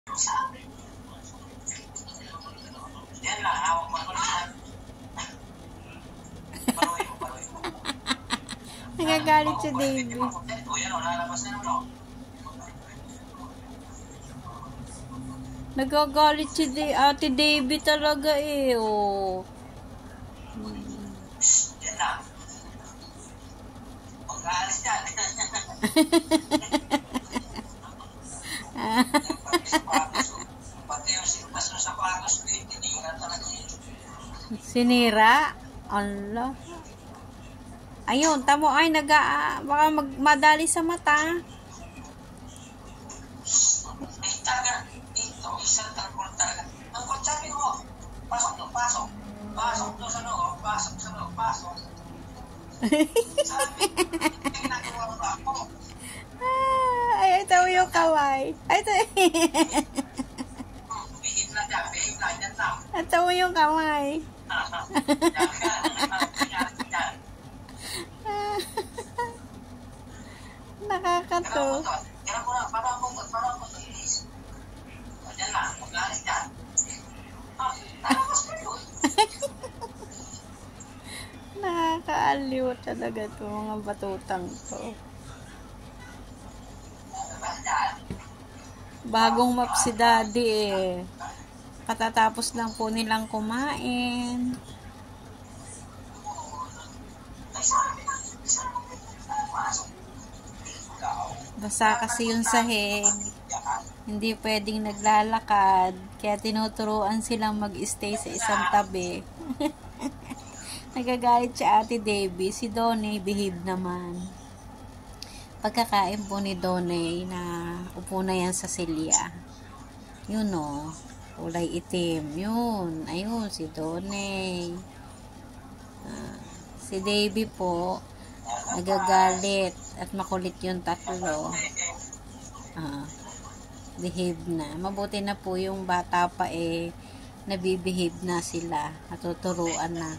Yan lang, hawak mo ako lang. Paluin mo. Nagagalit si David. Yan o, lalabas na naman o. Nagagalit si Ate David talaga eh. Oh. Yan lang. Pagkaalis yan. Pati yung silpas mo sa patos, tinira talaga yun. Sinira? Allah. Ayun, tamo ay baka madali sa mata. Ay, talaga. Ito, isang talpon talaga. Ang kutsabi mo, pasok doon, pasok. Pasok doon sa loob, pasok sa loob, pasok. Sabi, ginagawa mo ako. Ay, ito yung kaway. Ay, ito. Bihit na dyan, bihit na dyan lang. Ito yung kamay. Nakakato. Parang mo to, ilis. Diyan lang, mag-alis dyan. Talagas mo yun. Nakakaaliw talaga to mga batutang to. Bagong map si Daddy eh. Katatapos lang po nilang kumain. Basa kasi yung sahig. Hindi pwedeng naglalakad. Kaya tinuturuan silang mag-stay sa isang tabi. Nagagalit si Ate Debbie. Si Donnie, behave naman. Pagkakain po ni Donnie na upo na yan sa silya. Yun o. Kulay itim. Yun. Ayun, si Donnie. Si Debbie po, nagagalit. At makulit yung tatlo. Behave na. Mabuti na po yung bata pa eh, nabibehave na sila. Natuturuan na.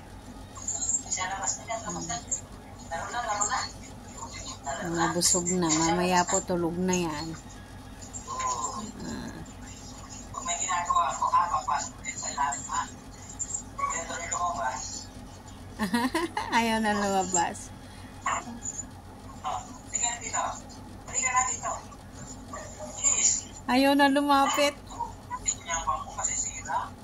Mga busog na. Mamaya po tulog na yan. Kung may ginagawa ko, papasok din sa ilalim, ha? Ito rin lumabas. Ayaw na lumabas. Halika na dito. Halika na dito. Please. Ayaw na lumapit. Hindi niya pa po kasi sila.